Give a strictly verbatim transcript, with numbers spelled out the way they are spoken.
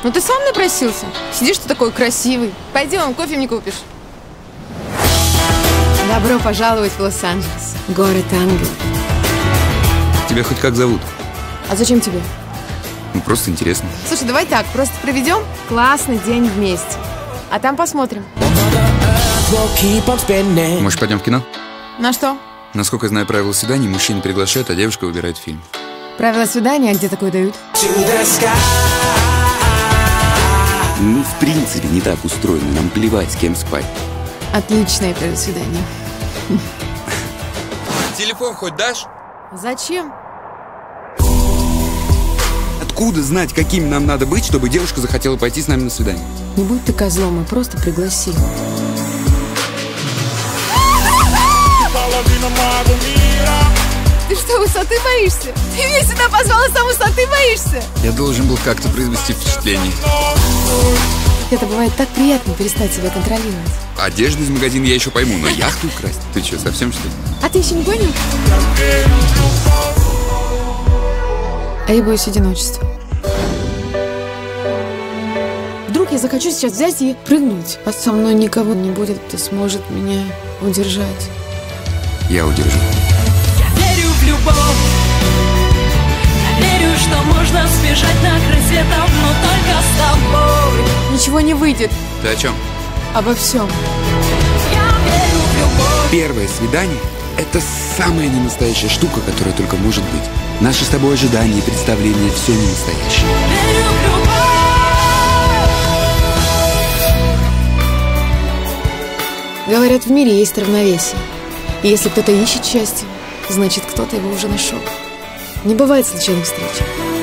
Ну ты сам напросился. Сидишь ты такой красивый. Пойдем, кофе мне купишь. Добро пожаловать в Лос-Анджелес. Город ангелов. Тебя хоть как зовут? А зачем тебе? Ну, просто интересно. Слушай, давай так, просто проведем классный день вместе. А там посмотрим. Может, пойдем в кино? На что? Насколько я знаю правила свиданий, мужчина приглашает, а девушка выбирает фильм. Правила свидания, а где такое дают? Мы в принципе не так устроены, нам плевать, с кем спать. Отличное первое свидание. Телефон хоть дашь? Зачем? Откуда знать, какими нам надо быть, чтобы девушка захотела пойти с нами на свидание? Не будь ты козлом, и просто пригласи. Ты что, высоты боишься? Ты меня сюда позвал, а сам высоты боишься? Я должен был как-то произвести впечатление. Это бывает так приятно перестать себя контролировать. Одежду из магазина я еще пойму, но яхту украсть? Ты что, совсем что ли? А ты еще не понял? А я боюсь одиночества. Вдруг я захочу сейчас взять и прыгнуть, а со мной никого не будет, кто сможет меня удержать. Я удержу. Я верю в любовь. Я верю, что можно сбежать на край света, но только с тобой. Ничего не выйдет. Ты о чем? Обо всем. Я верю в любовь. Первое свидание – это самая ненастоящая штука, которая только может быть. Наши с тобой ожидания и представления – все не настоящее. Верю в любовь. Говорят, в мире есть равновесие. И если кто-то ищет счастье, значит, кто-то его уже нашел. Не бывает случайных встреч.